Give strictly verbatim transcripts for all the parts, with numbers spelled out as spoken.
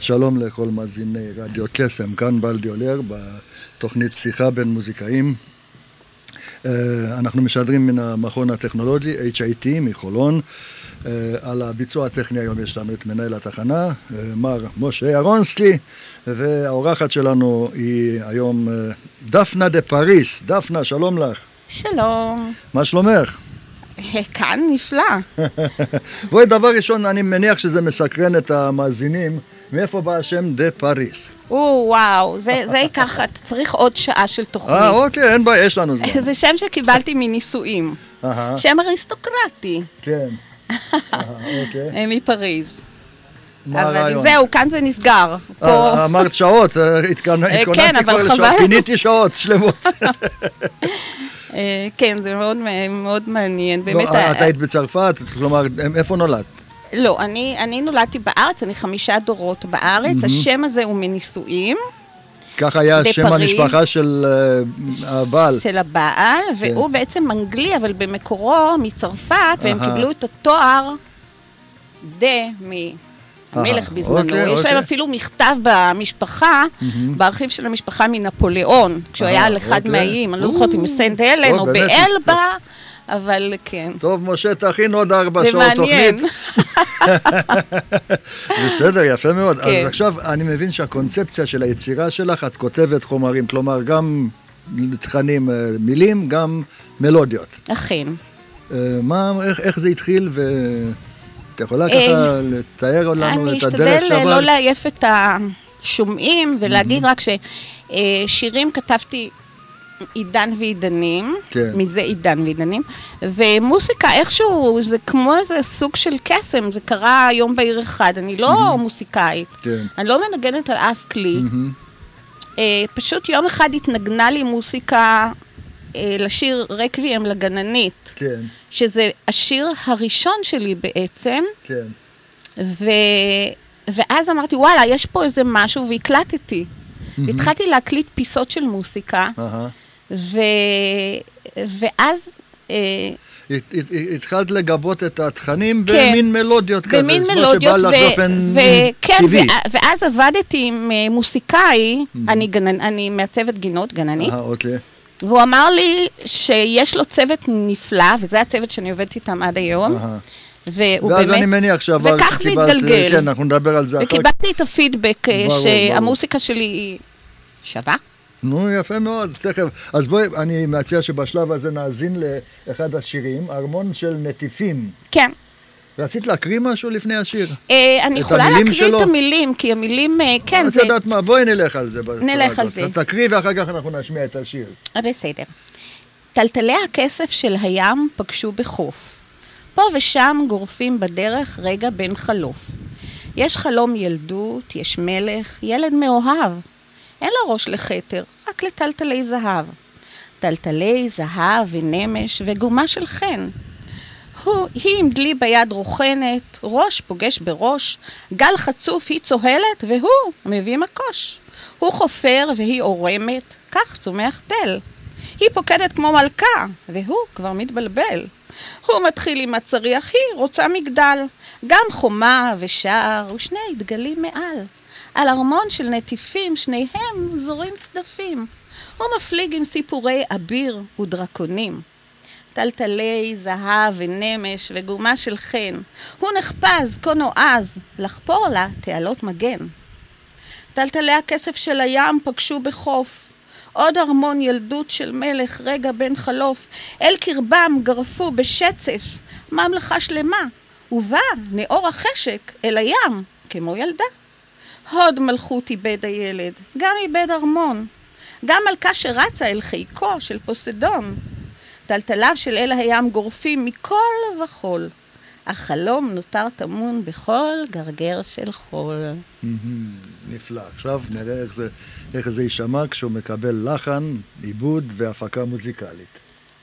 שלום לכל מאזיני רדיו קסם, כאן בלדי אולר בתוכנית שיחה בין מוזיקאים. אנחנו משדרים מן המכון הטכנולוגי אייץ' איי טי מחולון. על הביצוע הטכני היום יש לנו את מנהל התחנה, מר משה ירונסקי, והאורחת שלנו היא היום דפנה דה פריס. דפנה, שלום לך. שלום. מה שלומך? כאן נפלא. בואי, דבר ראשון, אני מניח שזה מסקרן את המאזינים, מאיפה בא השם דה פריס? או, וואו, זה, זה ייקח, אתה צריך עוד שעה של תוכנית. אה, אוקיי, אין בעיה, יש לנו זמן. זה שם שקיבלתי מנישואים. שם אריסטוקרטי. כן. אוקיי. מפריז. מה הרעיון? זהו, כאן זה נסגר. אמרת שעות, התכוננתי כבר לשעות, פיניתי שעות שלמות. כן, זה מאוד מאוד מעניין. את היית בצרפת, כלומר, איפה נולדת? לא, אני נולדתי בארץ, אני חמישה דורות בארץ, השם הזה הוא מנישואים. כך היה שם המשפחה של הבעל. של הבעל, והוא בעצם אנגלי, אבל במקורו מצרפת, והם קיבלו את התואר דה מהמלך בזמנו. יש להם אפילו מכתב במשפחה, בארכיב של המשפחה מנפוליאון, כשהוא היה על אחד מהאיים, אני לא זוכרת אם סנט הלן או באלבה, אבל כן. טוב, משה, תכין עוד ארבע שעות תוכנית. זה מעניין. בסדר, יפה מאוד. אז עכשיו אני מבין שהקונספציה של היצירה שלך, את כותבת חומרים, כלומר גם תכנים מילים, גם מלודיות. אכן. מה, איך זה התחיל, ואת יכולה ככה לתאר לנו את הדרך שעבר? אני אשתדל לא לעייף את השומעים, ולהגיד רק ששירים כתבתי עידן ועידנים, כן. מזה עידן ועידנים, ומוסיקה איכשהו, זה כמו איזה סוג של קסם, זה קרה היום בעיר אחד, אני לא mm-hmm. מוסיקאית, כן. אני לא מנגנת על אף כלי, mm-hmm. אה, פשוט יום אחד התנגנה לי מוסיקה אה, לשיר רקוויאם לגננית, כן. שזה השיר הראשון שלי בעצם, כן. ו... ואז אמרתי, וואלה, יש פה איזה משהו, והקלטתי. Mm-hmm. התחלתי להקליט פיסות של מוסיקה, uh-huh. ו... ואז... התחלת לגבות את התכנים כן, במין מלודיות כזה, במין מלודיות, שבא לך באופן כן, טבעי. ו... ואז עבדתי עם מוסיקאי, mm-hmm. אני, גנן... אני מעצבת גינות, גננית, אה, אוקיי. והוא אמר לי שיש לו צוות נפלא, וזה הצוות שאני עובדת איתם עד היום, uh-huh. ואז באמת, אני מניח שעבר, וכך זה התגלגל. כן, אנחנו נדבר על זה אחר כך. וקיבלתי את הפידבק שהמוסיקה שלי היא שווה. נו, יפה מאוד, תכף. אז בואי, אני מציע שבשלב הזה נאזין לאחד השירים, ארמון של נטיפים. כן. רצית להקריא משהו לפני השיר? אני יכולה להקריא את המילים, כי המילים, כן, זה... את יודעת מה, בואי נלך על זה. נלך על זה. תקריא ואחר כך אנחנו נשמיע את השיר. בסדר. טלטלי הכסף של הים פגשו בחוף. פה ושם גורפים בדרך רגע בין חלוף. יש חלום ילדות, יש מלך, ילד מאוהב. אין לו ראש לחתר, רק לטלטלי זהב. טלטלי זהב ונמש וגומה של חן. הוא, היא עם דלי ביד רוחנת, ראש פוגש בראש, גל חצוף היא צוהלת והוא מביא מקוש. הוא חופר והיא עורמת, כך צומח תל. היא פוקדת כמו מלכה, והוא כבר מתבלבל. הוא מתחיל עם הצריח, היא רוצה מגדל, גם חומה ושער ושני דגלים מעל. על ארמון של נטיפים, שניהם זורים צדפים. הוא מפליג עם סיפורי אביר ודרקונים. טלטלי זהב ונמש וגומה של חן. הוא נחפז, כה נועז, לחפור לה תעלות מגן. טלטלי הכסף של הים פגשו בחוף. עוד ארמון ילדות של מלך רגע בין חלוף. אל קרבם גרפו בשצף ממלכה שלמה. ובא נאור החשק אל הים כמו ילדה. הוד מלכות איבד הילד, גם איבד ארמון. גם מלכה שרצה אל חיקו של פוסדון. טלטליו של אל הים גורפים מכל וכל. החלום נותר תמון בכל גרגר של חול. נפלא. עכשיו נראה איך זה, איך זה יישמע כשהוא מקבל לחן, עיבוד והפקה מוזיקלית.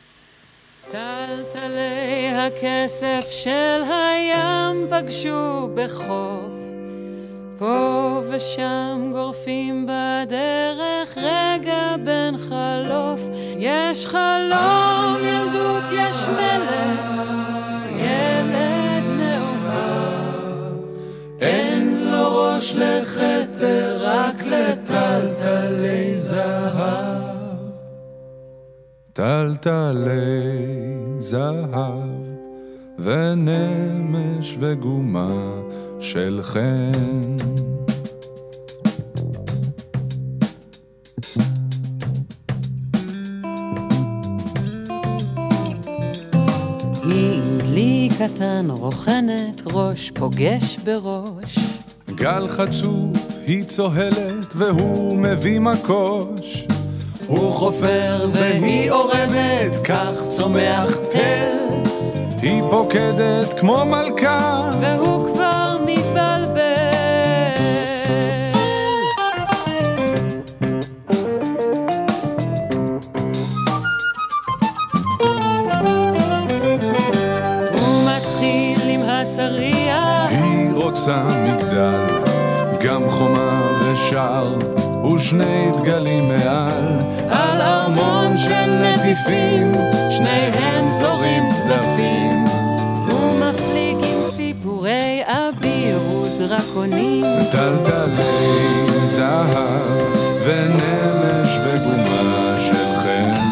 טלטלי הכסף של הים פגשו בחוף. פה ושם גורפים בדרך רגע בין חלוף. יש חלום ילדות, יש מלך, ילד מאוהב. אין לו ראש אנוש לחתר רק לטלטלי זהב. טלטלי זהב ונמש וגומה של חן. היא דלי קטן רוחנת ראש פוגש בראש. גל חצוף היא צוהלת והוא מביא מקוש. הוא חופר והיא עורמת, כך צומח תל. היא פוקדת כמו מלכה והוא כבר מתבלבל. הוא מתחיל עם הצריח. היא רוצה מגדל, גם חומה ושער ושני דגלים מעל. על ארמון של נטיפים שניהם זורים צדפים. הוא מפליג עם סיפורי אביר ודרקונים. טלטלי זהב ונמש וגומה של חן.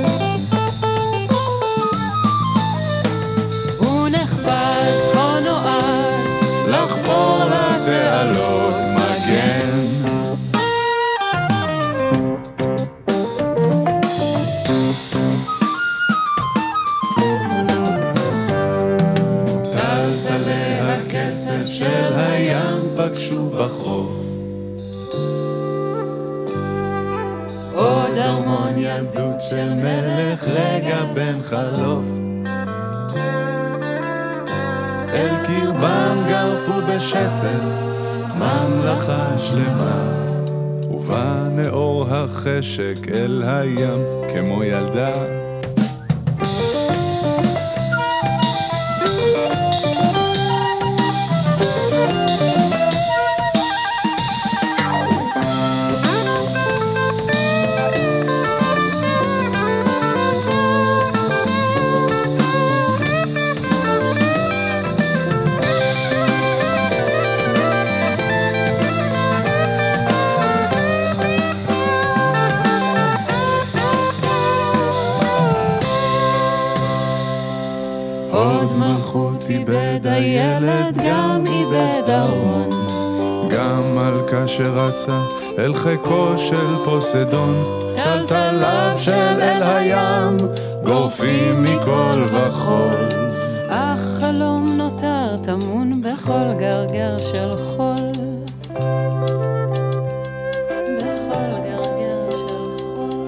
הוא נחפש כה נועז לחפור לתעלות מגן. טלטלי הכסף של הים פגשו בחוף. עוד ארמון ילדות של מלך רגע בן חלוף. אל קרבם גרפו בשצף ממלכה שלמה. ובא נאור החשק אל הים כמו ילדה. עוד מלכות איבד הילד, גם איבד ארמון. גם מלכה שרצה אל חיקו של פוסדון. טלטליו של אל הים גורפים מכל וחול. אך חלום נותר טמון בכל גרגר של חול. בכל גרגר של חול.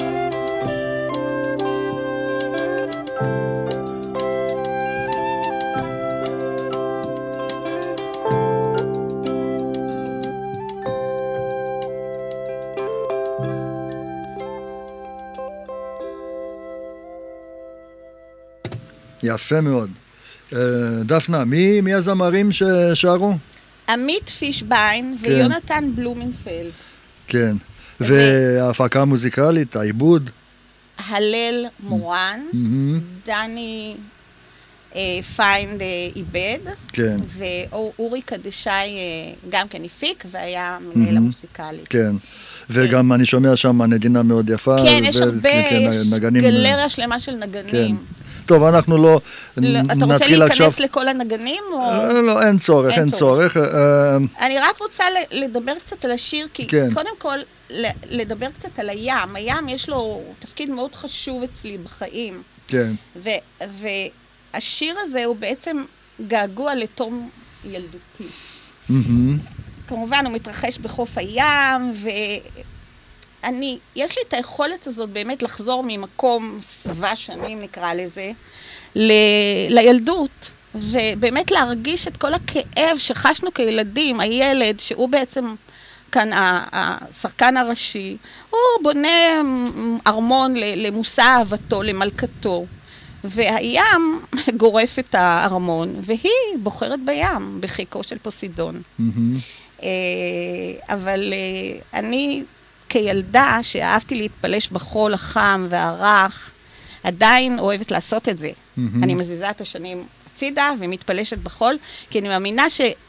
יפה מאוד. דפנה, מי, מי הזמרים ששרו? עמית פישביין כן. ויונתן בלומנפלד. כן. וההפקה המוזיקלית, העיבוד? הלל מורן, Mm-hmm. דני אה, פיינד אה, איבד, כן. ואורי קדשי אה, גם כן הפיק והיה מנהל Mm-hmm. המוסיקלי. כן. וגם אני שומע שם נדינה מאוד יפה. כן, יש ו- הרבה, כן, יש נגנים- גלריה שלמה של נגנים. כן. טוב, אנחנו לא לא, אתה רוצה נתחיל עכשיו... להיכנס לכל הנגנים? או... אה, לא, אין צורך, אין אין צורך. אה, אני רק רוצה ל- לדבר קצת על השיר, כי כן. קודם כל, ל- לדבר קצת על הים. הים יש לו תפקיד מאוד חשוב אצלי בחיים. כן. ו- והשיר הזה הוא בעצם געגוע לתום ילדותי. מהמם. כמובן, הוא מתרחש בחוף הים, ואני, יש לי את היכולת הזאת באמת לחזור ממקום סבע שנים, נקרא לזה, ל- לילדות, ובאמת להרגיש את כל הכאב שחשנו כילדים, הילד, שהוא בעצם כאן ה- השחקן הראשי, הוא בונה ארמון ל- למושא אהבתו, למלכתו. והים גורף את הארמון, והיא בוחרת בים, בחיקו של פוסידון. מהמם. אבל אני כילדה שאהבתי להתפלש בחול החם והרך, עדיין אוהבת לעשות את זה. מהמם. אני מזיזה את השנים הצידה ומתפלשת בחול, כי אני מאמינה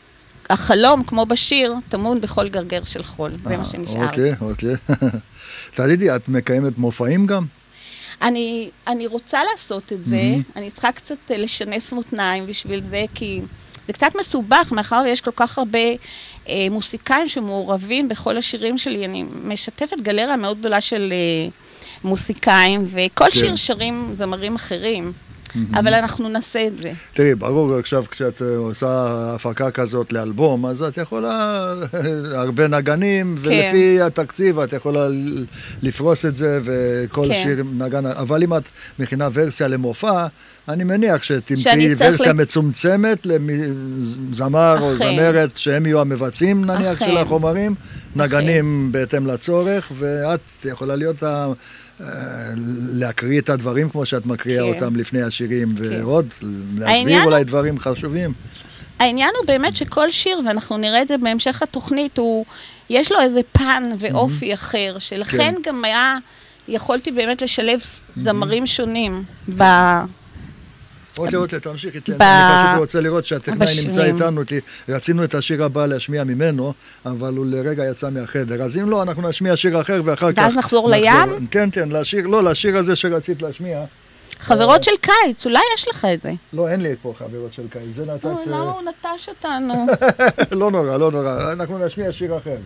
החלום, כמו בשיר, טמון בכל גרגר של חול. זה מה שנשאר. אוקיי, אוקיי. תגידי, את מקיימת מופעים גם? אני, אני רוצה לעשות את זה, אני צריכה קצת לשנס מותניים בשביל זה, כי זה קצת מסובך, מאחר ויש כל כך הרבה אה, מוסיקאים שמעורבים בכל השירים שלי. אני משתפת גלריה מאוד גדולה של אה, מוסיקאים, וכל כן. שיר שרים זמרים אחרים. אבל אנחנו נעשה את זה. תראי, ברור, עכשיו כשאת עושה הפקה כזאת לאלבום, אז את יכולה הרבה נגנים, ולפי התקציב את יכולה לפרוס את זה, וכל שיר נגן, אבל אם את מכינה ורסיה למופע, אני מניח שתמצאי ורסיה מצומצמת לזמר או זמרת, שהם יהיו המבצעים, נניח, של החומרים, נגנים בהתאם לצורך, ואת יכולה להיות ה... להקריא את הדברים כמו שאת מקריאה אותם לפני השירים, ועוד להסביר אולי דברים חשובים. העניין הוא באמת שכל שיר, ואנחנו נראה את זה בהמשך התוכנית, יש לו איזה פן ואופי אחר, שלכן גם היה, יכולתי באמת לשלב זמרים שונים ב... אוקיי, אוקיי, תמשיך איתי, אני פשוט רוצה לראות שהטכנאי נמצא איתנו, כי רצינו את השיר הבא להשמיע ממנו, אבל הוא לרגע יצא מהחדר, אז אם לא, אנחנו נשמיע שיר אחר, ואחר כך... ואז נחזור לים? כן, כן, לשיר, לא, לשיר הזה שרצית להשמיע. חברות של קיץ, אולי יש לך את זה. לא, אין לי פה חברות של קיץ, זה נתת... למה הוא נטש אותנו? לא נורא, לא נורא, אנחנו נשמיע שיר אחר.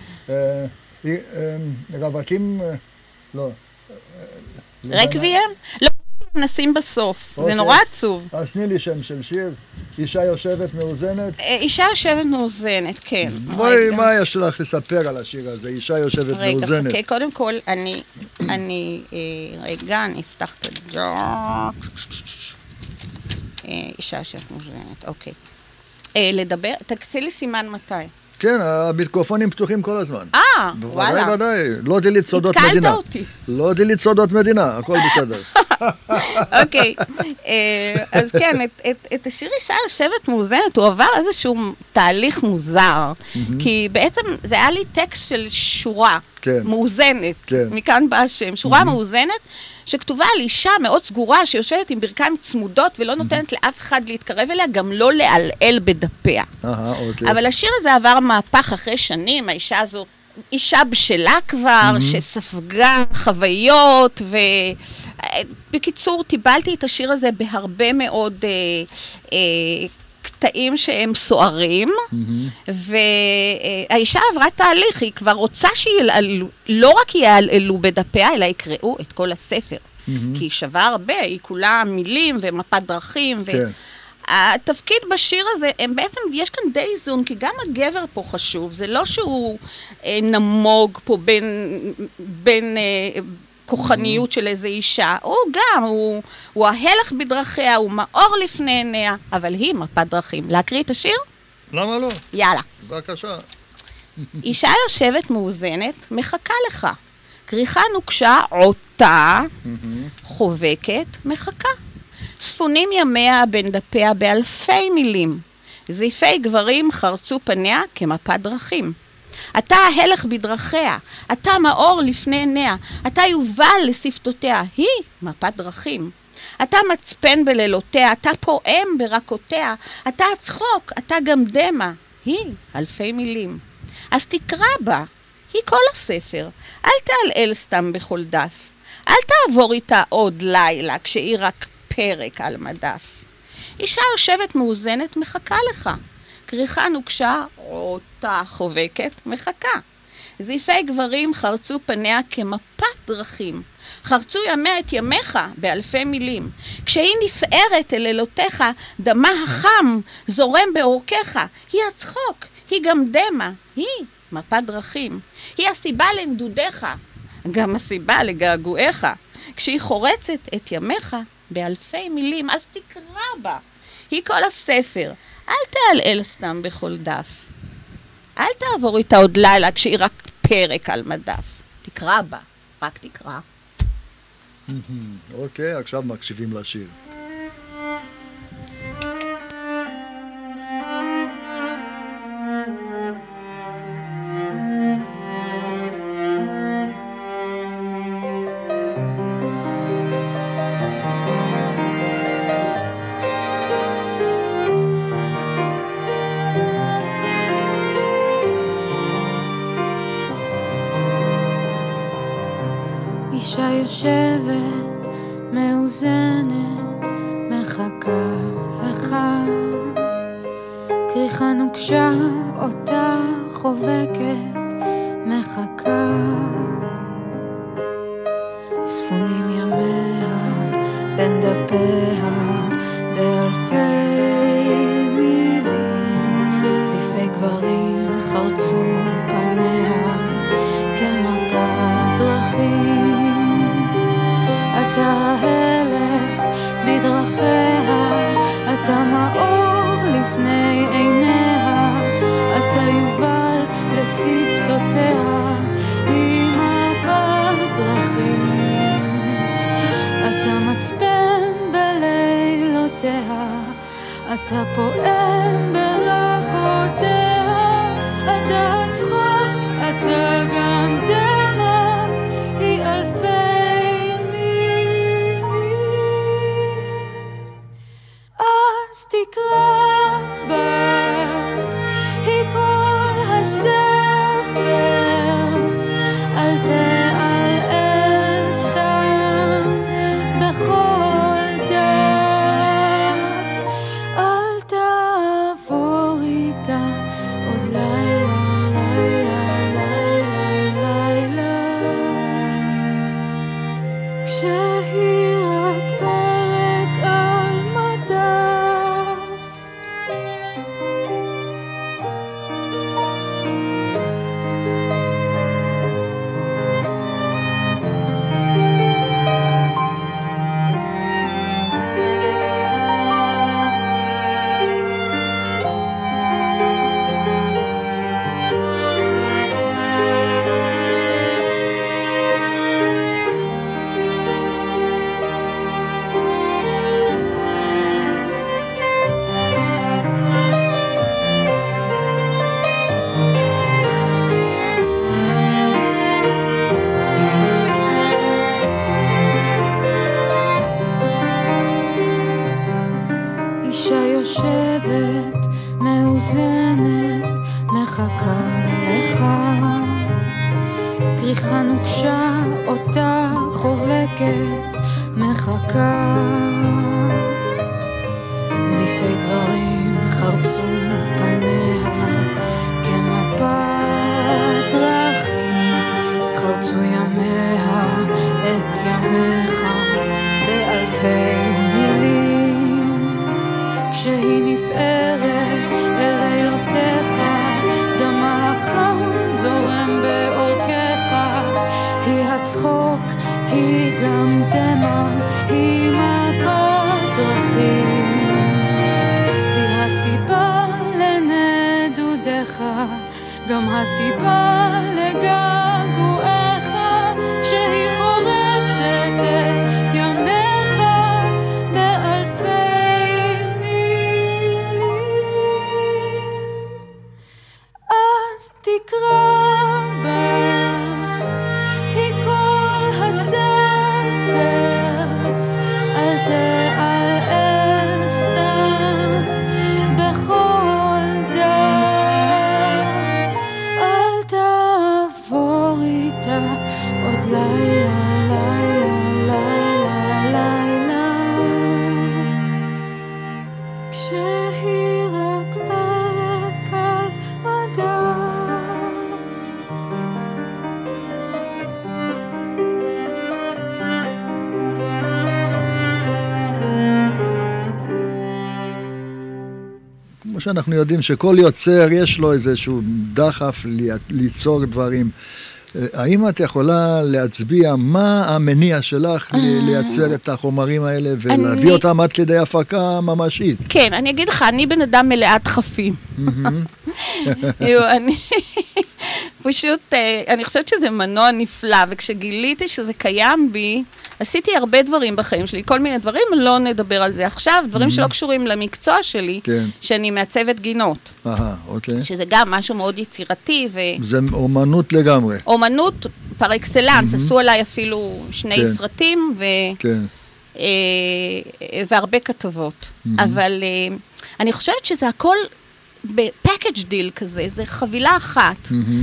רווקים, לא. רקביים? לא. נשים בסוף, זה נורא עצוב. אז תני לי שם של שיר, אישה יושבת מאוזנת. אישה יושבת מאוזנת, כן. בואי, מה יש לך לספר על השיר הזה, אישה יושבת מאוזנת? רגע, קודם כל, אני, אני, רגע, אני אפתח את הג'וק. אישה יושבת מאוזנת, אוקיי. לדבר, תקצי לי סימן מתי. כן, המיקרופונים פתוחים כל הזמן. אה, וואלה. ודאי, ודאי, לא דילית סודות מדינה. התקלת אותי. לא דילית סודות מדינה, הכל בסדר. אוקיי, אז כן, את השיר אישה יושבת מאוזנת, הוא עבר איזשהו תהליך מוזר, כי בעצם זה היה לי טקסט של שורה מאוזנת, מכאן בא השם, שורה מאוזנת, שכתובה על אישה מאוד סגורה, שיושבת עם ברכיים צמודות, ולא נותנת לאף אחד להתקרב אליה, גם לא לעלעל בדפיה. אבל השיר הזה עבר מהפך אחרי שנים, האישה הזו, אישה בשלה כבר, שספגה חוויות, ובקיצור, טיבלתי את השיר הזה בהרבה מאוד קטעים שהם סוערים, והאישה עברה תהליך, היא כבר רוצה שיעלעלו, לא רק יעלעלו בדפיה, אלא יקראו את כל הספר, כי היא שווה הרבה, היא כולה מילים ומפת דרכים, והתפקיד בשיר הזה, הם בעצם, יש כאן די איזון, כי גם הגבר פה חשוב, זה לא שהוא נמוג פה בין, בין כוחניות של איזו אישה, הוא גם, הוא, הוא ההלך בדרכיה, הוא מאור לפני עיניה, אבל היא מפת דרכים. להקריא את השיר? למה לא? יאללה. בבקשה. אישה יושבת מאוזנת, מחכה לך. כריכה נוקשה, עוטה, חובקת, מחכה. ספונים ימיה בין דפיה באלפי מילים. זיפי גברים חרצו פניה כמפת דרכים. אתה ההלך בדרכיה, אתה מאור לפני עיניה, אתה יובל לשפתותיה, היא מפת דרכים. אתה מצפן בלילותיה, אתה פועם ברקותיה, אתה הצחוק, אתה גם דמה, היא אלפי מילים. אז תקרא בה, היא כל הספר, אל תעלעל סתם בכל דף, אל תעבור איתה עוד לילה כשהיא רק פרק על מדף. אישה יושבת מאוזנת מחכה לך. כריכה נוקשה, אותה חובקת, מחכה. זיפי גברים חרצו פניה כמפת דרכים. חרצו ימיה את ימיך באלפי מילים. כשהיא נפארת אל לילותיך, דמה החם זורם בעורקיך. היא הצחוק, היא גם דמה, היא מפת דרכים. היא הסיבה לנדודיך, גם הסיבה לגעגועיך. כשהיא חורצת את ימיך באלפי מילים, אז תקרא בה. היא כל הספר. אל תעלעל סתם בכל דף. אל תעבור איתה עוד לילה כשהיא רק פרק על מדף. תקרא בה, רק תקרא. אוקיי, עכשיו מקשיבים לשיר. יושבת מאוזנת מחכה לך, כריכה נוקשה אותה חובקת מחכה, ספונים ימיה בין דפיה באלפי מילים, זיפי גברים חרצו פניה כמפת דרכים, אתה ההלך בדרכיה, אתה מאור לפני עיניה, אתה יובל לשפתותיה, היא מפת דרכים, אתה מצפן בלילותיה, אתה פועם ברגעותיה, אתה הצחוק, אתה גם דמע, היא אלפי מילים. אז תקרא בה, היא כל הספר, אל תעלעל סתם בכל דף, אל תעבור איתה עוד לילה, לילה, לילה, לילה, כשהיא רק פרק על מדף. אישה יושבת מאוזנת מחכה לך, כריכה נוקשה אותה חובקת מחכה, זיפי גברים חרצו פניה כמפת דרכים, חרצו ימיה את ימיך באלפי מילים, כשהיא נפארת אל לילותיך, דמה החם זורם באורכך, היא הצחוק, היא גם דמע, היא מפת דרכים, היא הסיבה לנדודיך, גם הסיבה לגעגועיך, שהיא חורצת את ימיך באלפי מילים. אז תקרא בה, היא כל הספר, אל תעלעל סתם בכל דף, אל תעבור איתה עוד לילה, לילה, לילה, לילה, כשהיא רק פרק על מדף. כמו שאנחנו יודעים שכל יוצר יש לו איזשהו דחף ליצור דברים. האם את יכולה להצביע מה המניע שלך לייצר את החומרים האלה ולהביא אותם עד כדי הפקה ממשית? כן, אני אגיד לך, אני בן אדם מלאה דחפים. אני פשוט, אני חושבת שזה מנוע נפלא, וכשגיליתי שזה קיים בי, עשיתי הרבה דברים בחיים שלי, כל מיני דברים, לא נדבר על זה עכשיו, דברים שלא קשורים למקצוע שלי, שאני מעצבת גינות. אהה, אוקיי. שזה גם משהו מאוד יצירתי. זה אומנות לגמרי. אומנות פר אקסלנס, עשו עליי אפילו שני סרטים, והרבה כתבות. אבל אני חושבת שזה הכל בפאקג' דיל כזה, זה חבילה אחת.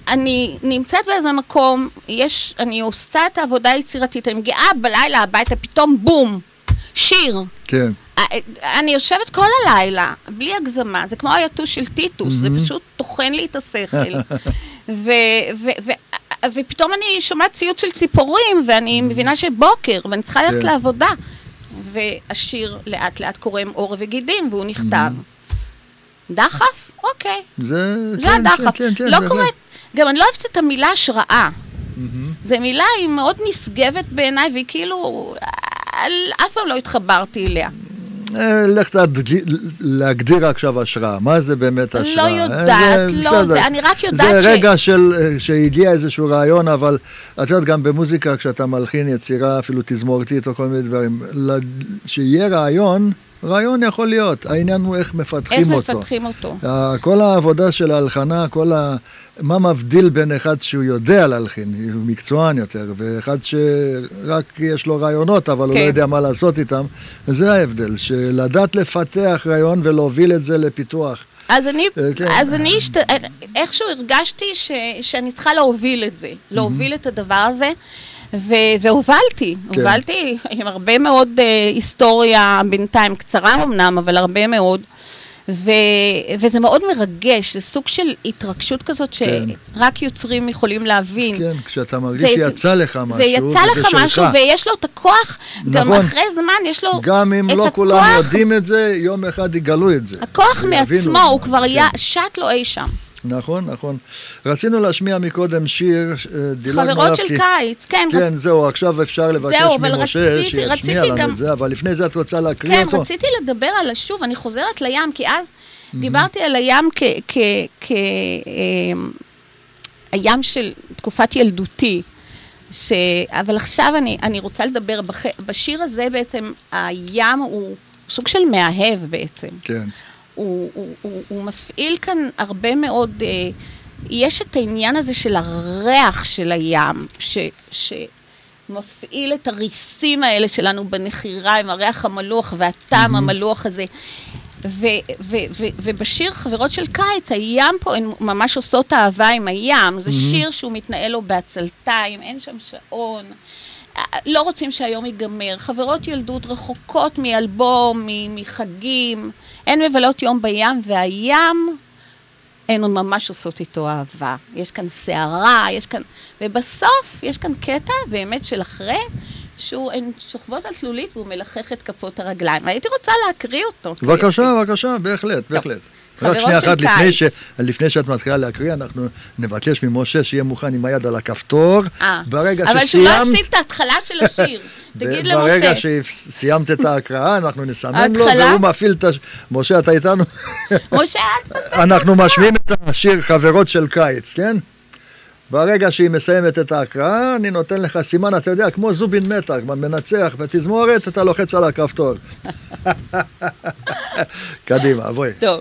אני נמצאת באיזה מקום, יש, אני עושה את העבודה היצירתית, אני מגיעה בלילה הביתה, פתאום בום, שיר. כן. אני יושבת כל הלילה, בלי הגזמה, זה כמו היתוש של טיטוס, זה פשוט טוחן לי את השכל. ו... ו... ו... ופתאום אני שומעת ציוץ של ציפורים, ואני מבינה שבוקר, ואני צריכה ללכת לעבודה. והשיר לאט לאט קורם עור וגידים, והוא נכתב. דחף? אוקיי. זה הדחף. לא קוראת, גם אני לא אוהבת את המילה השראה. זו מילה, היא מאוד נשגבת בעיניי, והיא כאילו, אף פעם לא התחברתי אליה. לך קצת להגדיר עכשיו השראה, מה זה באמת השראה? לא יודעת, לא, זה, אני רק יודעת ש... זה רגע שהגיע איזשהו רעיון, אבל את יודעת, גם במוזיקה, כשאתה מלחין יצירה, אפילו תזמורתית או כל מיני דברים, שיהיה רעיון, רעיון יכול להיות, העניין הוא איך מפתחים אותו. איך מפתחים אותו. כל העבודה של ההלחנה, כל ה... מה מבדיל בין אחד שהוא יודע להלחין, הוא מקצוען יותר, ואחד שרק יש לו רעיונות, אבל הוא לא יודע מה לעשות איתם, זה ההבדל, שלדעת לפתח רעיון ולהוביל את זה לפיתוח. אז אני, אז אני איכשהו הרגשתי שאני צריכה להוביל את זה, להוביל את הדבר הזה, והובלתי, הובלתי עם הרבה מאוד היסטוריה בינתיים, קצרה אמנם, אבל הרבה מאוד, וזה מאוד מרגש, זה סוג של התרגשות כזאת שרק יוצרים יכולים להבין. כן, כשאתה מרגיש שיצא לך משהו, זה יצא לך משהו, ויש לו את הכוח, גם אחרי זמן יש לו את הכוח. גם אם לא כולם יודעים את זה, יום אחד יגלו את זה. הכוח מעצמו, הוא כבר שט לו אי שם. נכון, נכון. רצינו להשמיע מקודם שיר, חברות של קיץ, כן. כן, זהו, עכשיו אפשר לבקש ממשה שישמיע לנו את זה, אבל לפני זה את רוצה להקריא אותו? כן, רציתי לדבר על השוב, אני חוזרת לים, כי אז דיברתי על הים כהים של תקופת ילדותי, אבל עכשיו אני רוצה לדבר, בשיר הזה בעצם הים הוא סוג של מאהב בעצם. כן. הוא, הוא, הוא, הוא מפעיל כאן הרבה מאוד, אה, יש את העניין הזה של הריח של הים, ש, שמפעיל את הריסים האלה שלנו בנחירה, עם הריח המלוח והטעם mm-hmm. המלוח הזה. ו, ו, ו, ובשיר חברות של קיץ, הים פה, הן ממש עושות אהבה עם הים, זה mm-hmm. שיר שהוא מתנהל לו בעצלתיים, אין שם שעון, לא רוצים שהיום ייגמר, חברות ילדות רחוקות מאלבום, מחגים, הן מבלות יום בים, והים, הן ממש עושות איתו אהבה. יש כאן שערה, יש כאן, ובסוף יש כאן קטע באמת של אחרי, שהן שוכבות על תלולית והוא מלחך את כפות הרגליים. הייתי רוצה להקריא אותו. בבקשה, בבקשה, בהחלט, בהחלט. רק שנייה אחת, לפני, ש... לפני שאת מתחילה להקריא, אנחנו נבקש ממשה שיהיה מוכן עם היד על הכפתור. ברגע אבל שסיימת... אבל שהוא לא הפסיק את ההתחלה של השיר. תגיד למשה. ברגע שסיימת את ההקראה, אנחנו נסמן לו, והוא מפעיל את הש... משה, אתה איתנו? משה, אנחנו משמיעים את השיר חברות של קיץ, כן? ברגע שהיא מסיימת את ההקראה, אני נותן לך סימן, אתה יודע, כמו זובין מתח, מנצח בתזמורת, אתה לוחץ על הכפתור. קדימה, בואי. טוב.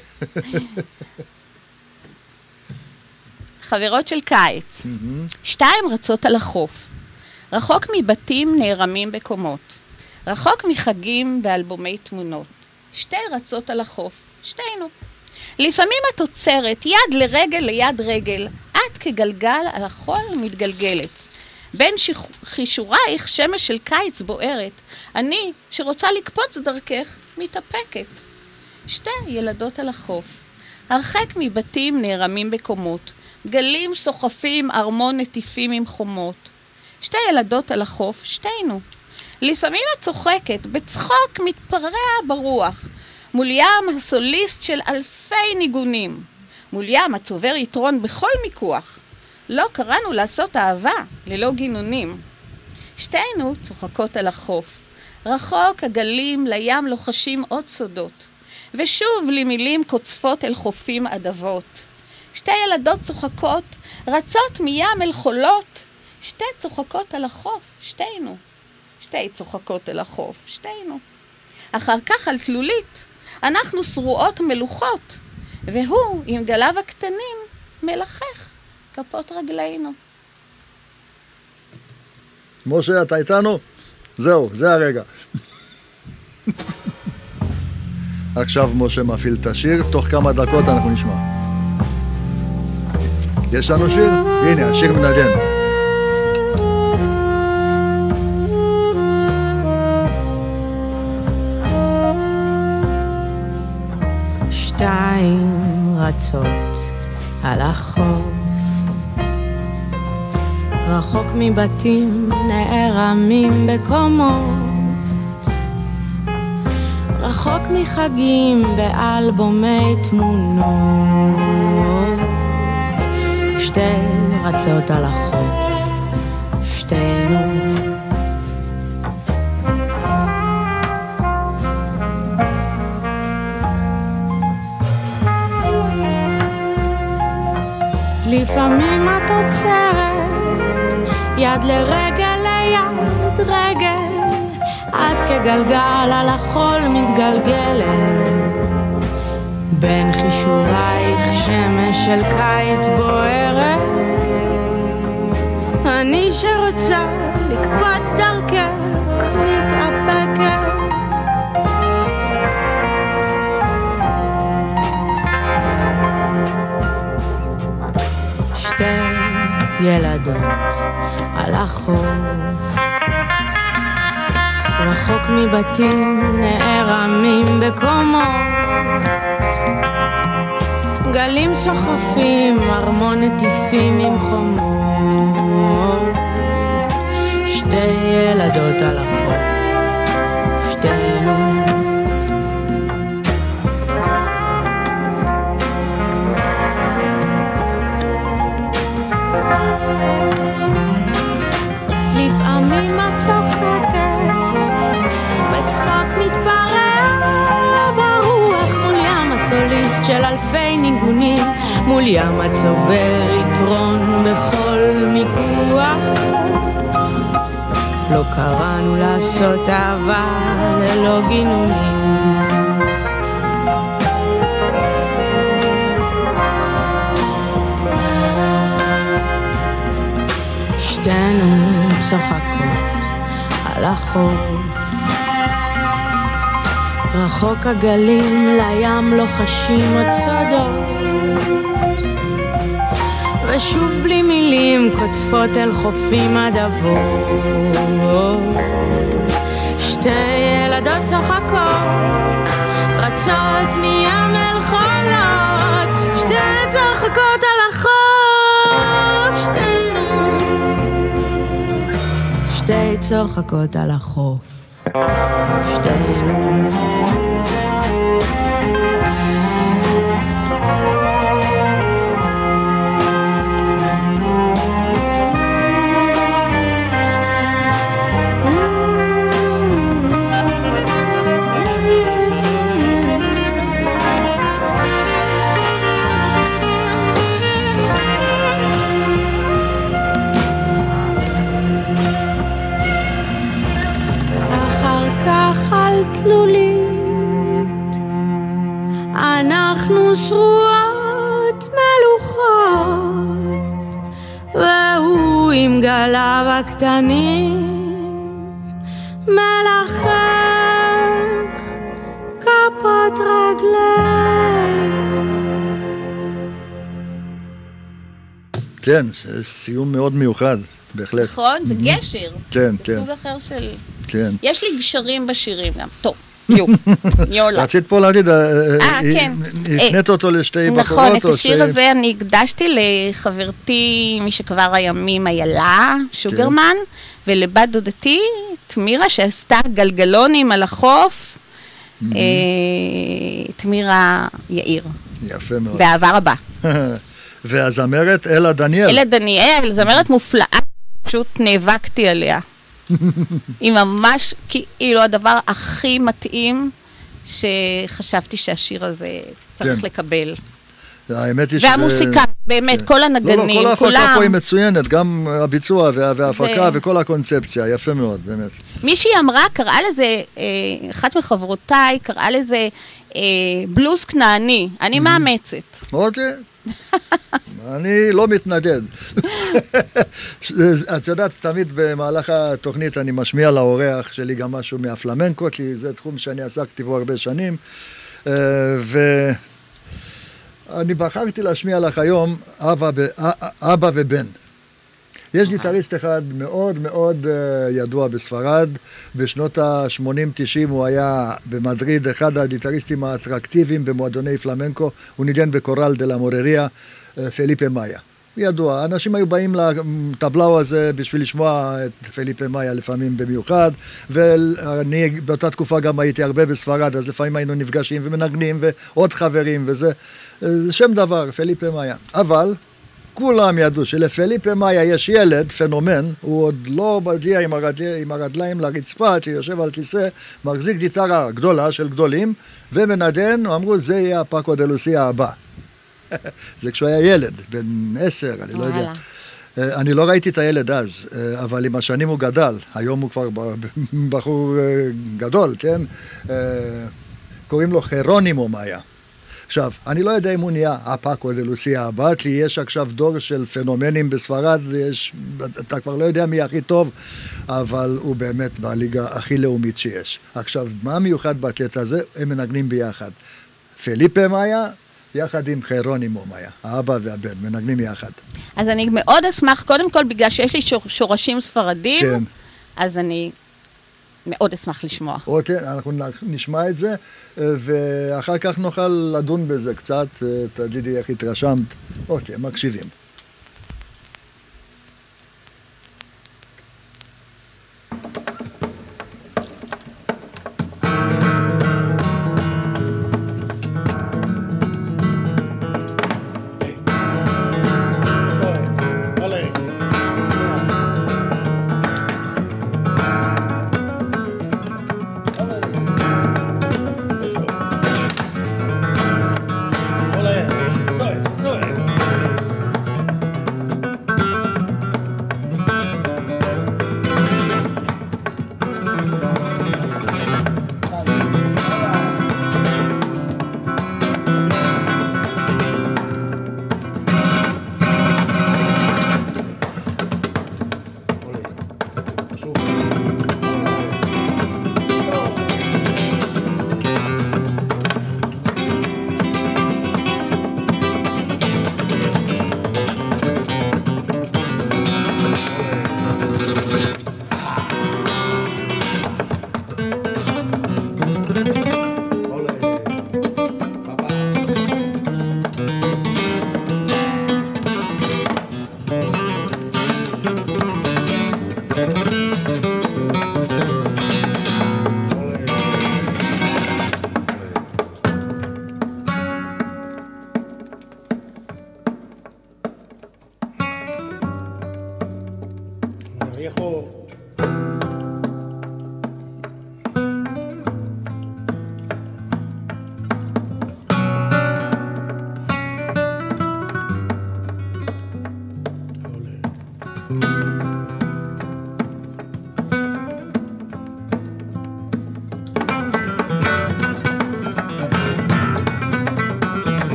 חברות של קיץ. שתיים רצות על החוף. רחוק מבתים נערמים בקומות. רחוק מחגים באלבומי תמונות. שתי רצות על החוף. שתינו. לפעמים את עוצרת יד לרגל ליד רגל. את כגלגל על החול מתגלגלת. בין חישורייך שמש של קיץ בוערת, אני שרוצה לקפוץ דרכך מתאפקת. שתי ילדות על החוף, הרחק מבתים נערמים בקומות, גלים סוחפים ארמון נטיפים עם חומות. שתי ילדות על החוף, שתינו. לפעמים את צוחקת, בצחוק מתפרע ברוח, מול ים הסוליסט של אלפי ניגונים. מול ים הצובר יתרון בכל מיקוח. לא קראנו לעשות אהבה, ללא גינונים. שתינו צוחקות על החוף. רחוק הגלים לים לוחשים עוד סודות. ושוב למילים קוצפות אל חופים עדבות. שתי ילדות צוחקות, רצות מים אל חולות. שתי צוחקות על החוף, שתינו. שתי צוחקות אל החוף, שתינו. אחר כך על תלולית, אנחנו שרועות מלוכות. והוא, עם גליו הקטנים, מלחך כפות רגלינו. משה, אתה איתנו? זהו, זה הרגע. עכשיו משה מפעיל את השיר, תוך כמה דקות אנחנו נשמע. יש לנו שיר? הנה, השיר מנגן. שתיים רצות על החוף, רחוק מבתים נערמים בקומות, רחוק מחגים באלבומי תמונות. שתי רצות על החוף, שתינו לפעמים את עוצרת, יד לרגל ליד רגל, את כגלגל על החול מתגלגלת, בין חישורייך שמש של קיץ בוערת, אני שרוצה לקפוץ דרכך מתאפקת. שתי ילדות על החוף, רחוק מבתים נערמים בקומות, גלים סוחפים ארמון נטיפים עם חומות. שתי ילדות על החוף, שתינו לפעמים את צוחקת, בצחוק מתפרע ברוח מול ים הסוליסט של אלפי ניגונים, מול ים הצובר יתרון בכל מיקוח. לא קראנו לעשות אהבה ללא גינונים, שתינו צוחקות על החוף, רחוק הגלים לים לוחשים עוד סודות, ושוב בלי מילים קוטפות אל חופים הדבות. שתי ילדות צוחקות רצות מים אל חולות, שתי צוחקות על החוף, שתינו שתי צוחקות על החוף, שתינו תלולית, אנחנו שרועות מלוכות, והוא עם גליו הקטנים מלחך כפות רגלינו. כן, זה סיום מאוד מיוחד, בהחלט. נכון, זה גשר. כן, כן. זה סוג אחר של... כן. יש לי גשרים בשירים גם. טוב, יו, יולה. רצית פה להגיד, כן. הפנית אותו לשתי בחורות? נכון, את השיר הזה אני הקדשתי לחברתי משכבר הימים איילה, שוגרמן, ולבת דודתי, תמירה, שעשתה גלגלונים על החוף, תמירה יאיר. יפה מאוד. באהבה רבה. והזמרת אלה דניאל. אלה דניאל, זמרת מופלאה, פשוט נאבקתי עליה. היא ממש כאילו הדבר הכי מתאים שחשבתי שהשיר הזה צריך לקבל. האמת היא והמוסיקה, באמת, כל הנגנים, כולם. כל ההפקה פה היא מצוינת, גם הביצוע וההפקה וכל הקונספציה, יפה מאוד, באמת. מישהי אמרה, קראה לזה, אחת מחברותיי, קראה לזה בלוז כנעני, אני מאמצת. אוקיי. אני לא מתנגד. את יודעת, תמיד במהלך התוכנית אני משמיע לאורח שלי גם משהו מהפלמנקו, כי זה תחום שאני עסקתי בו הרבה שנים, ו... אני בחרתי להשמיע לך היום אבא, ב, אבא ובן. יש גיטריסט אחד מאוד מאוד ידוע בספרד, בשנות ה-שמונים תשעים הוא היה במדריד אחד הגיטריסטים האטרקטיביים במועדוני פלמנקו, הוא ניגן בקורל דה לה מורריה, פליפה מאיה. ידוע, אנשים היו באים לטבלאו הזה בשביל לשמוע את פליפה מאיה לפעמים במיוחד, ואני באותה תקופה גם הייתי הרבה בספרד, אז לפעמים היינו נפגשים ומנגנים ועוד חברים וזה, זה שם דבר, פליפה מאיה. אבל כולם ידעו שלפליפה מאיה יש ילד, פנומן, הוא עוד לא מגיע עם, הרגל, עם הרגליים לרצפה, שיושב על כיסא, מחזיק גיטרה גדולה של גדולים, ומנגן, אמרו זה יהיה הפאקו דה לוסיה הבא. זה כשהוא היה ילד, בן עשר, אני לא יודע. אני לא ראיתי את הילד אז, אבל עם השנים הוא גדל, היום הוא כבר בחור גדול, כן? קוראים לו חרונימו מאיה. עכשיו, אני לא יודע אם הוא נהיה הפאקו דה לוסיה הבא, כי יש עכשיו דור של פנומנים בספרד, יש, אתה כבר לא יודע מי הכי טוב, אבל הוא באמת בליגה הכי לאומית שיש. עכשיו, מה מיוחד בקטע הזה? הם מנגנים ביחד. פליפה מאיה, יחד עם חרונימו מאיה, האבא והבן, מנגנים יחד. אז אני מאוד אשמח, קודם כל, בגלל שיש לי שור, שורשים ספרדים, כן. אז אני מאוד אשמח לשמוע. אוקיי, אנחנו נשמע את זה, ואחר כך נוכל לדון בזה קצת, תגידי איך התרשמת. אוקיי, מקשיבים.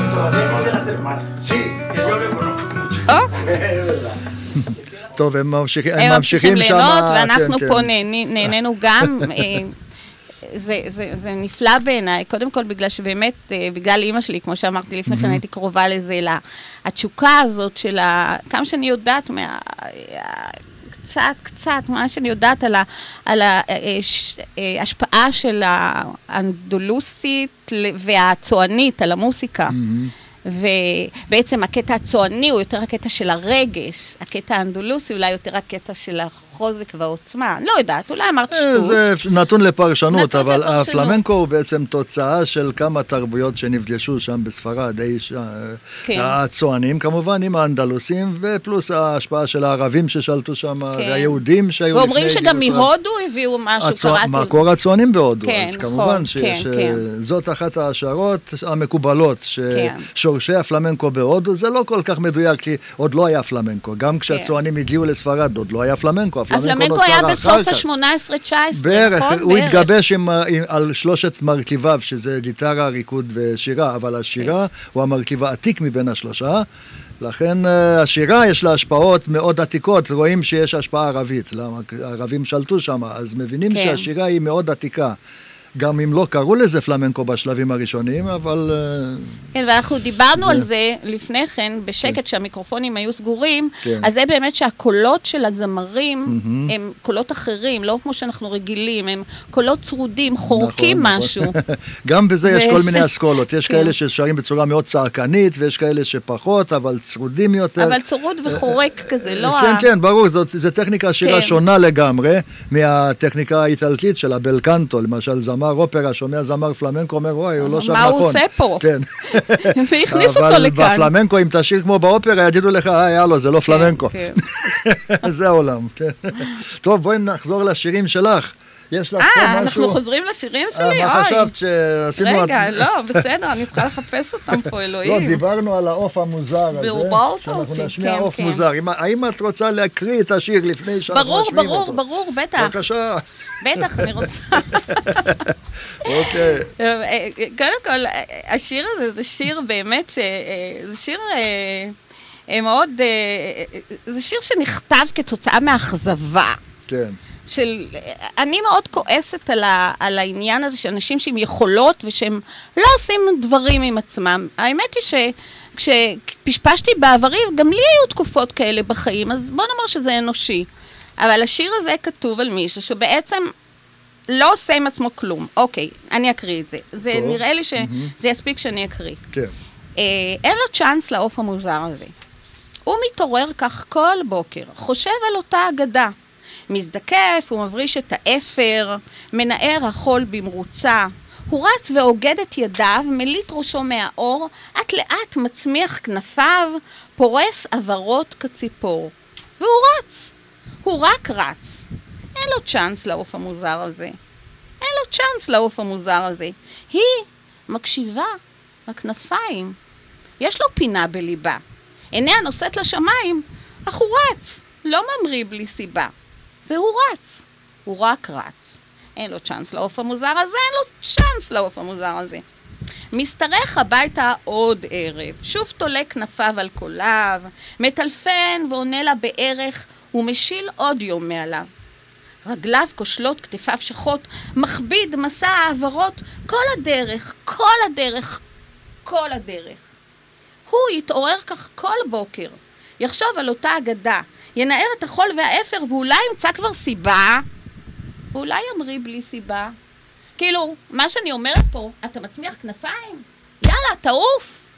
Todavía quisiera hacer más. Sí, que yo le conozco mucho. טוב, הם ממשיכים הם ממשיכים ליהנות, שמה, ואנחנו כן, פה כן. נהני- נהנינו גם. אה, זה, זה, זה נפלא בעיניי, קודם כל בגלל שבאמת, אה, בגלל אימא שלי, כמו שאמרתי לפני כן, הייתי קרובה לזה, לה- התשוקה הזאת של ה... כמה שאני יודעת מה... קצת, קצת, מה שאני יודעת על ה- על ההשפעה של האנדלוסית ל- והצוענית על המוסיקה. ובעצם הקטע הצועני הוא יותר הקטע של הרגש, הקטע האנדלוסי אולי יותר הקטע של החוזק והעוצמה. אני לא יודעת, אולי אמרת אה, שטות. זה נתון לפרשנות, נתון אבל לפרשנות. הפלמנקו הוא בעצם תוצאה של כמה תרבויות שנפגשו שם בספרד, האיש, כן. הצוענים כמובן, עם האנדלוסים, ופלוס ההשפעה של הערבים ששלטו שם, כן. והיהודים שהיו לפני... ואומרים שגם גירוש- מהודו הביאו משהו, הצוע- קראתי. מקור הצוענים בהודו, כן, אז נכון, כמובן כן, כן. שזאת אחת ההשערות המקובלות, כן. ששורשי הפלמנקו בהודו, זה לא כל כך מדויק, כי עוד לא היה פלמנקו, גם כשהצוענים הגיעו לספרד, עוד לא היה פלמנקו, הפלמנקו היה בסוף ה-שמונה עשרה תשע עשרה, בערך, נכון? הוא בערך. התגבש עם, עם, על שלושת מרכיביו, שזה גיטרה, ריקוד ושירה, אבל השירה הוא המרכיב העתיק מבין השלושה, לכן אה, השירה יש לה השפעות מאוד עתיקות, רואים שיש השפעה ערבית, למה הערבים שלטו שם, אז מבינים כן. שהשירה היא מאוד עתיקה. גם אם לא קראו לזה פלמנקו בשלבים הראשונים, אבל... אה, כן, ואנחנו דיברנו זה- על זה לפני כן, בשקט, שהמיקרופונים היו סגורים, כן. אז זה באמת שהקולות של הזמרים הם קולות אחרים, לא כמו שאנחנו רגילים, הם קולות צרודים, חורקים נכון, משהו. נכון. גם בזה יש ו- כל מיני אסכולות, יש כן. כאלה ששרים בצורה מאוד צעקנית, ויש כאלה שפחות, אבל צרודים יותר. אבל צרוד וחורק כזה, לא כן, ה... כן, ברור, זאת, זו טכניקה שירה כן. שונה לגמרי מהטכניקה האיטלקית של הבלקנטו, למשל זמר אופרה, שומע זמר פלמנקו, אומר, וואי, הוא לא שר מה נכון. הוא עושה פה? כן. והכניס אותו אבל לכאן. בפלמנקו, אם תשיר כמו באופרה, יגידו לך, אה, יאללה, זה לא פלמנקו. כן. זה העולם, כן. טוב, בואי נחזור לשירים שלך. יש לך פה אה, משהו? אנחנו חוזרים לשירים אה, שלי? מה אוי. חשבת שעשינו... רגע, לא, בסדר, אני צריכה לחפש אותם פה, לא, אלוהים. דיברנו על העוף המוזר הזה, בלבלת שאנחנו אותי, נשמיע כן, עוף כן. מוזר. אם- האם את רוצה להקריא את השיר לפני שאנחנו ברור, נשמיעים ברור, אותו? ברור, בטח. בבקשה. בטח, אני רוצה. אוקיי. קודם כל, השיר הזה זה שיר באמת, ש- זה שיר אה, אה, מאוד, אה, זה שיר שנכתב כתוצאה מאכזבה. כן. של, אני מאוד כועסת על, ה, על העניין הזה של אנשים שהם יכולות ושהם לא עושים דברים עם עצמם. האמת היא שכשפשפשתי בעברי, גם לי היו תקופות כאלה בחיים, אז בוא נאמר שזה אנושי. אבל השיר הזה כתוב על מישהו שבעצם לא עושה עם עצמו כלום. אוקיי, אני אקריא את זה. זה טוב. נראה לי שזה יספיק שאני אקריא. כן. אה, אין לו צ'אנס לעוף המוזר הזה. הוא מתעורר כך כל בוקר, חושב על אותה אגדה. מזדקף, הוא מבריש את האפר, מנער החול במרוצה. הוא רץ ועוגד את ידיו, מליט ראשו מהאור, עט לאט מצמיח כנפיו, פורס עברות כציפור. והוא רץ. הוא רק רץ. אין לו צ'אנס לעוף המוזר הזה. אין לו צ'אנס לעוף המוזר הזה. היא מקשיבה לכנפיים. יש לו פינה בליבה. עיניה נושאת לשמיים, אך הוא רץ, לא ממריא בלי סיבה. והוא רץ, הוא רק רץ. אין לו צ'אנס לעוף המוזר הזה, אין לו צ'אנס לעוף המוזר הזה. מסתרך הביתה עוד ערב, שוב תולה כנפיו על קוליו, מטלפן ועונה לה בערך, ומשיל עוד יום מעליו. רגליו כושלות, כתפיו שחות, מכביד מסע העברות, כל הדרך, כל הדרך, כל הדרך. הוא יתעורר כך כל בוקר, יחשוב על אותה אגדה, ינער את החול והאפר, ואולי ימצא כבר סיבה, ואולי ימריא בלי סיבה. כאילו, מה שאני אומרת פה, אתה מצמיח כנפיים? יאללה, תעוף.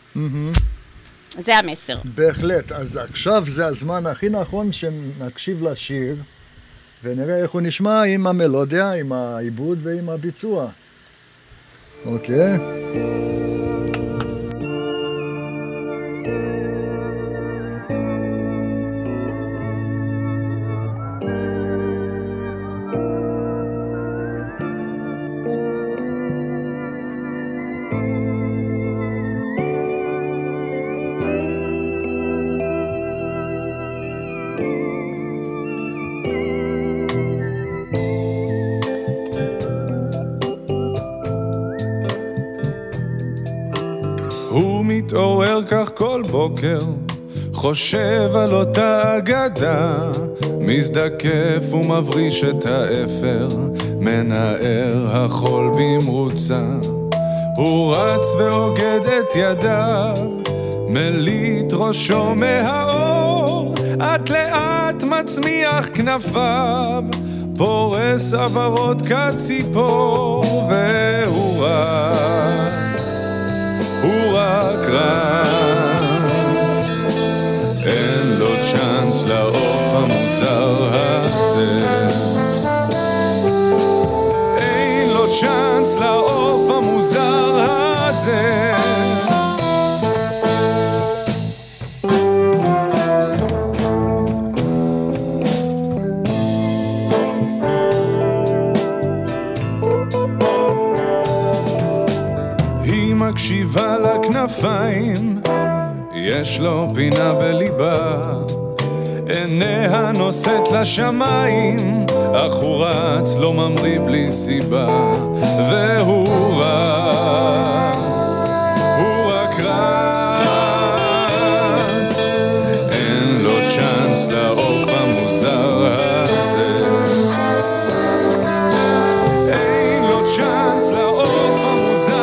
זה המסר. בהחלט. אז עכשיו זה הזמן הכי נכון שנקשיב לשיר, ונראה איך הוא נשמע עם המלודיה, עם העיבוד ועם הביצוע. אוקיי? מתעורר כך כל בוקר, חושב על אותה אגדה, מזדקף ומבריש את האפר, מנער החול במרוצה. הוא רץ ואוגד את ידיו, מליט ראשו מהאור, עד לאט מצמיח כנפיו, פורס עברות כציפור, והוא רץ, הוא רק רץ, אין לו צ'אנס לעוף המוזר הזה, אין לו צ'אנס לעוף המוזר הזה. מקשיבה לכנפיים, יש לו פינה בליבה, עיניה נושאת לשמיים, אך הוא רץ לא ממריא בלי סיבה, והוא רץ, הוא רק רץ, אין לו צ'אנס לעוף המוזר הזה, אין לו צ'אנס לעוף המוזר.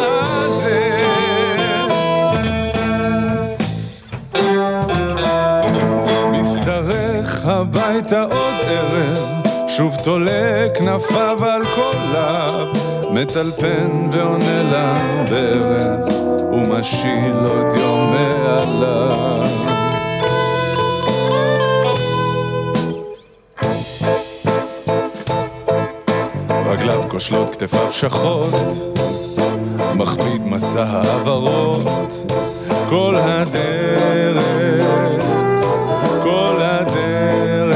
הביתה עוד ערב, שוב תולה כנפיו על קוליו, מטלפן ועונה לה בערך, ומשיל עוד יום מעליו. רגליו כושלות, כתפיו שחות, מכביד מסע העברות, כל הדרך, כל הדרך,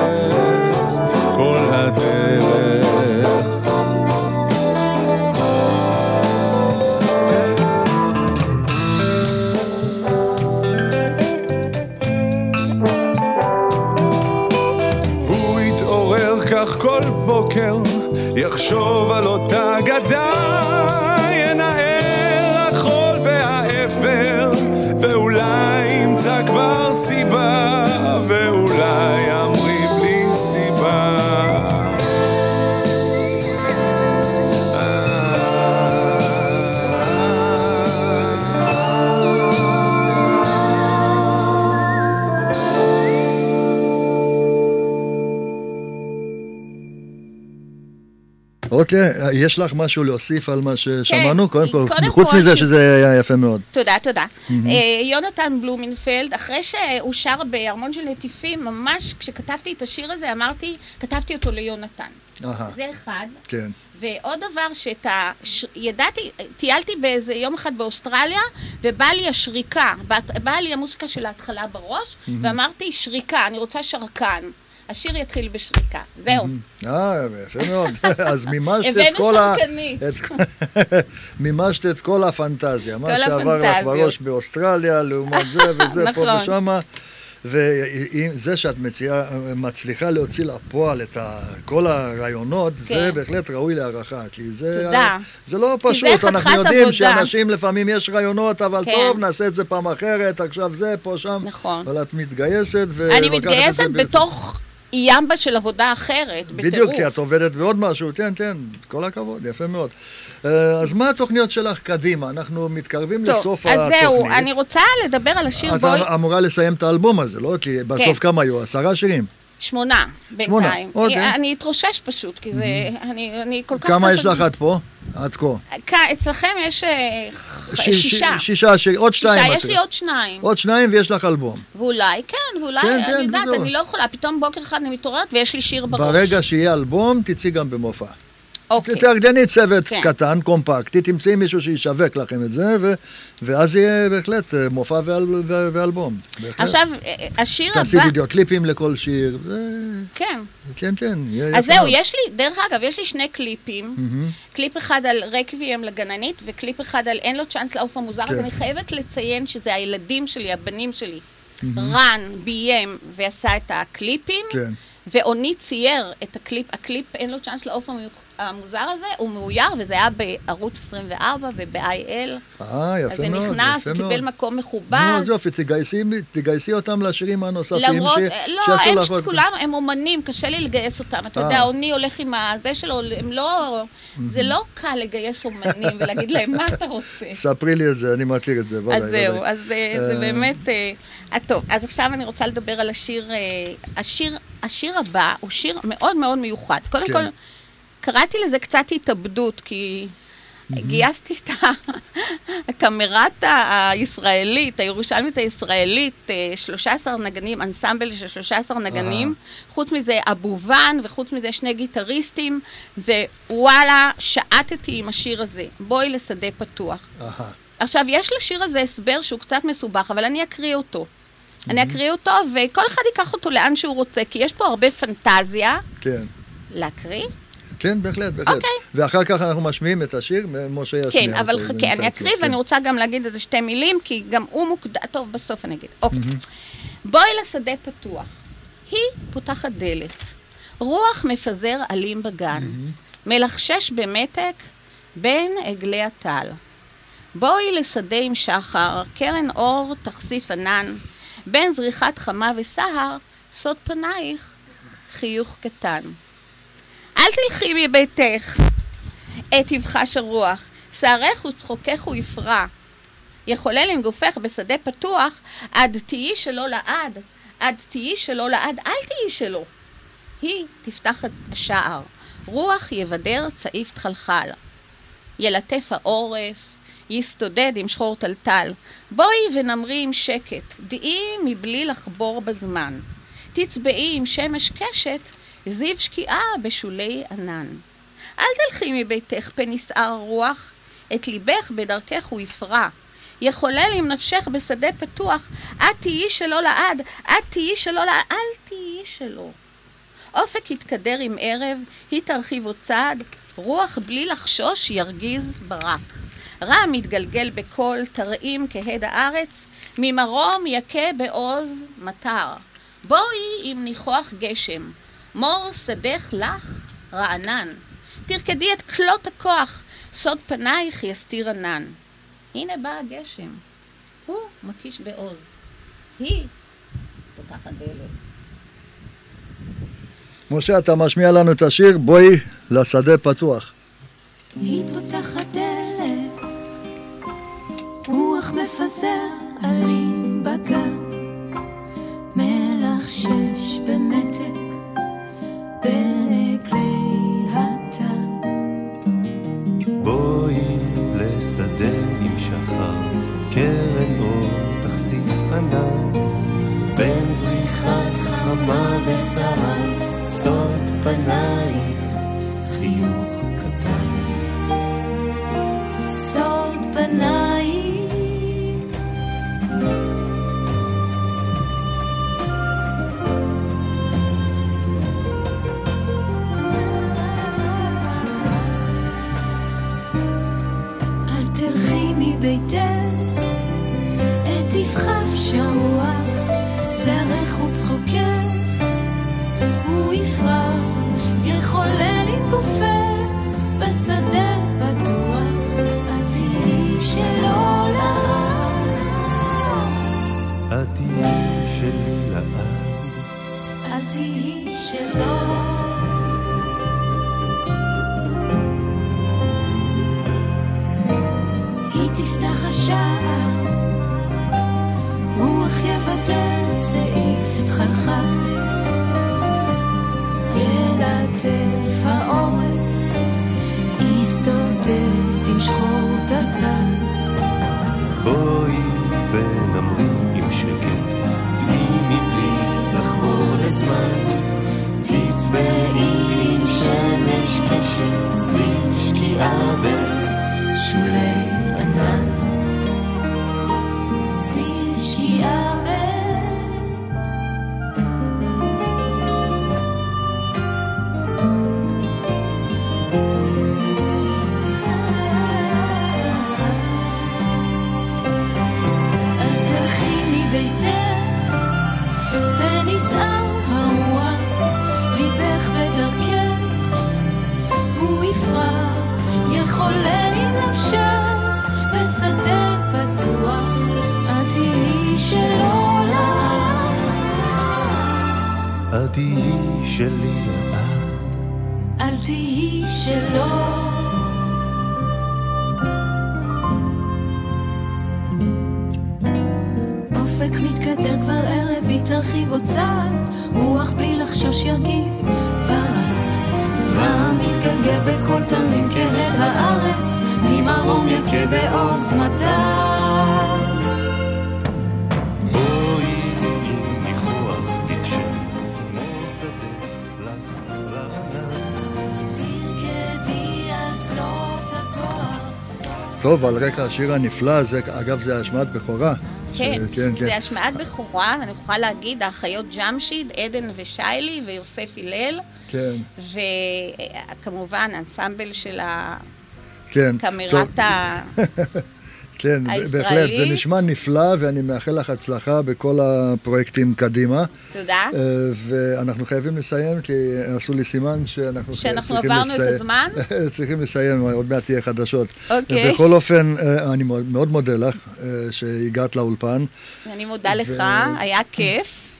כל הדרך. הוא יתעורר כך כל בוקר, יחשוב על אותה אגדה, ינער החול והאפר, ואולי ימצא כבר סיבה, ואולי ימריא בלי סיבה. אוקיי, יש לך משהו להוסיף על מה ששמענו? כן, קודם כל, חוץ מזה שזה היה יפה מאוד. תודה, תודה. יונתן בלומנפלד, אחרי שהוא שר בארמון של נטיפים, ממש כשכתבתי את השיר הזה, אמרתי, כתבתי אותו ליונתן. זה אחד. כן. ועוד דבר שאתה, ידעתי, טיילתי באיזה יום אחד באוסטרליה, ובאה לי השריקה, באה לי המוזיקה של ההתחלה בראש, ואמרתי, שריקה, אני רוצה שרקן. השיר יתחיל בשריקה, זהו. אה, יפה מאוד. אז מימשת את כל ה... מימשת את כל הפנטזיה. מה שעבר לך בראש באוסטרליה, לעומת זה וזה, פה ושמה. וזה שאת מצליחה להוציא לפועל את כל הרעיונות, זה בהחלט ראוי להערכה. כי זה לא פשוט. אנחנו יודעים שאנשים לפעמים יש רעיונות, אבל טוב, נעשה את זה פעם אחרת, עכשיו זה, פה, שם. נכון. אבל את מתגייסת. אני מתגייסת בתוך... ימבה של עבודה אחרת, בטירוף. בדיוק, כי את עובדת בעוד משהו, תן, תן, כל הכבוד, יפה מאוד. אז מה התוכניות שלך קדימה? אנחנו מתקרבים לסוף התוכנית. אז זהו, אני רוצה לדבר על השיר בוי. את אמורה לסיים את האלבום הזה, לא? כי בסוף כמה היו? עשרה שירים? שמונה, בינתיים. אני אתרושש פשוט, כי זה, אני כל כך... כמה יש לך עד פה? עד כה. אצלכם יש שישה. שישה, עוד שתיים. יש לי עוד שניים. עוד שניים ויש לך אלבום. ואולי, כן, ואולי, אני יודעת, אני לא יכולה, פתאום בוקר אחד אני מתעוררת ויש לי שיר בראש. ברגע שיהיה אלבום, תצאי גם במופע. תארגני צוות קטן, קומפקטי, תמצאי מישהו שישווק לכם את זה, ואז יהיה בהחלט מופע ואלבום. עכשיו, השיר הבא... תעשי וידאו קליפים לכל שיר. כן. כן, כן. אז זהו, יש לי, דרך אגב, יש לי שני קליפים. קליפ אחד על רקוויאם לגננית, וקליפ אחד על אין לו צ'אנס לעוף המוזר. אז אני חייבת לציין שזה הילדים שלי, הבנים שלי. רן ביים ועשה את הקליפים. כן. ואוני צייר את הקליפ, הקליפ אין לו צ'אנס לעוף המוזר הזה, הוא מאויר, וזה היה בערוץ עשרים וארבע וב-איי אל. אה, יפה מאוד, אז זה נכנס, זה קיבל מקום מכובד. נו, אז יופי, תגייסי, תגייסי אותם לשירים הנוספים. למרות, ש... לא, הם כולם, הם אומנים, קשה לי לגייס אותם. אתה יודע, עוני הולך עם הזה שלו, הם לא, זה לא קל לגייס אומנים ולהגיד להם, מה אתה רוצה? ספרי לי את זה, אני מכיר את זה. אז זהו, אז זה באמת... טוב, אז עכשיו אני רוצה לדבר על השיר, השיר, השיר הבא הוא שיר מאוד מאוד מיוחד. קודם כל, קראתי לזה קצת התאבדות, כי גייסתי את הקאמרת הישראלית, הירושלמית הישראלית, שלושה עשר נגנים, אנסמבל של שלושה עשר נגנים, חוץ מזה אבובן, וחוץ מזה שני גיטריסטים, ווואלה, שעטתי עם השיר הזה, בואי לשדה פתוח. עכשיו, יש לשיר הזה הסבר שהוא קצת מסובך, אבל אני אקריא אותו. אני אקריא אותו, וכל אחד ייקח אותו לאן שהוא רוצה, כי יש פה הרבה פנטזיה. כן. להקריא? כן, בהחלט, בהחלט. אוקיי. ואחר כך אנחנו משמיעים את השיר, משה ישמיע. כן, אבל חכה, אני אקריא, ואני רוצה גם להגיד איזה שתי מילים, כי גם הוא מוקדש, טוב, בסוף אני אגיד. אוקיי. בואי לשדה פתוח. היא פותחת דלת. רוח מפזר עלים בגן. מלחשש במתק בין עגלי הטל. בואי לשדה עם שחר, קרן אור, תחשיף ענן, בין זריחת חמה וסהר, סוד פנייך, חיוך קטן. אל תלכי מביתך, עת יבחש הרוח, שערך וצחוקך הוא יפרע. יחולל עם גופך בשדה פתוח, עד תהי שלו לעד, עד תהי שלו לעד, אל תהי שלו. היא תפתח את השער, רוח יבדר צעיף תחלחל. ילטף העורף, יסתודד עם שחור טלטל. בואי ונמרי עם שקט, דעי מבלי לחבור בזמן. תצבעי עם שמש קשת, זיו שקיעה בשולי ענן. אל תלכי מביתך פן יסער רוח, את ליבך בדרכך הוא יפרע. יחולל עם נפשך בשדה פתוח, את תהיי שלו לעד, את תהיי שלו לעד, אל תהיי שלו. אופק יתקדר עם ערב, היא תרחיב עוד צעד, רוח בלי לחשוש ירגיז ברק. רע מתגלגל בקול, תרעים כהד הארץ, ממרום יכה בעוז מטר. בואי עם ניחוח גשם, מור שדך לך רענן. תרקדי את כלות הכוח, סוד פנייך יסתיר ענן. הנה בא הגשם, הוא מקיש בעוז, היא פותחת דלת. משה, אתה משמיע לנו את השיר, בואי לשדה פתוח. היא פותחת דלת, רוח מפזר עלים בגן, מלחשש במתק בין עגלי הטל. בואי לשדה עם שחר, קרן אור תחשיף ענן, בין זריחת חמה וסהר, סוד פנייך חיוך קטן. סוד פנייך אל תלכי מביתך, עת יבחש הרוח, שערך וצחוקך הוא יפרע. יחולל עם גופך בשדה פתוח, את תהיי שלו לעד, את תהיי שלי לעד, אל תהיי שלו. היא תפתח השער, רוח יבדר צעיף תחלחל, ילטף העורף, יסתודד עם שחור טלטל. בואי ונמרי עם שקט, תהי מבלי לחבור לזמן, תצבעי עם שמש קשת, זיו שקיעה בשולי ענן, זיו שקיעה ב... וניסער הרוח, ליבך בדרכך הוא אל תהי שלי לעד, אל תהי שלו. אופק מתקדם כבר ערב, היא תרחיב עוד צעד, רוח בלי לחשוש ירגיז ברד, רעם מתגלגל בכל תרים כהד הארץ, ממרום יקה בעוז מטר. בואי עם ניחוח גשם, מוזדך לך רענן, תרקדי עד כלות הכוח. טוב, על רקע השיר הנפלא הזה, אגב זה השמעת בכורה. כן, ש... כן, זה כן. השמעת בכורה, אני יכולה להגיד, האחיות ג'משיד, עדן ושיילי ויוסף הלל, כן. וכמובן האנסמבל של כן. הקאמרת ה... כן, הישראלי. בהחלט, זה נשמע נפלא, ואני מאחל לך הצלחה בכל הפרויקטים קדימה. תודה. ואנחנו חייבים לסיים, כי עשו לי סימן שאנחנו, שאנחנו צריכים עברנו לסיים. את הזמן? צריכים לסיים, עוד מעט תהיה חדשות. אוקיי. בכל אופן, אני מאוד מודה לך שהגעת לאולפן. אני מודה לך, היה כיף.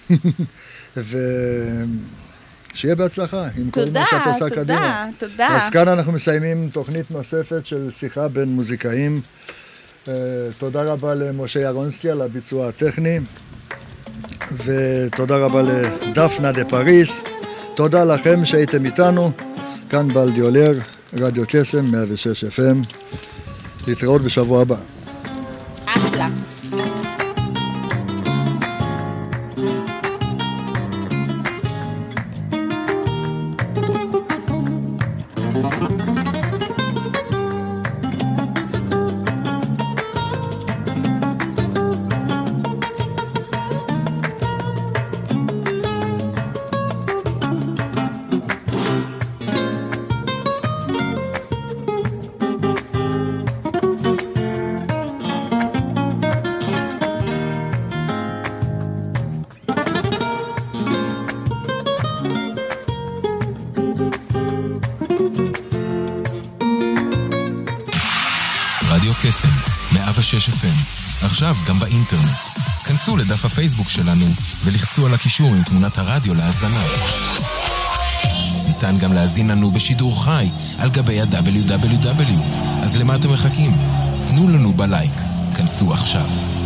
ושיהיה בהצלחה עם כל מה שאת עושה קדימה. תודה, תודה. אז כאן אנחנו מסיימים תוכנית נוספת של שיחה בין מוזיקאים. תודה רבה למשה ירונסקי על הביצוע הטכני, ותודה רבה לדפנה דה פריס. תודה לכם שהייתם איתנו, כאן בלדיולר, רדיו קסם, מאה ושש אף אם. להתראות בשבוע הבא. אחלה. קסם, מאה ושש אף אם, עכשיו גם באינטרנט. כנסו לדף הפייסבוק שלנו ולחצו על הקישור עם תמונת הרדיו להאזנה. ניתן גם להאזין לנו בשידור חי על גבי ה-דאבליו דאבליו דאבליו. אז למה אתם מחכים? תנו לנו בלייק. כנסו עכשיו.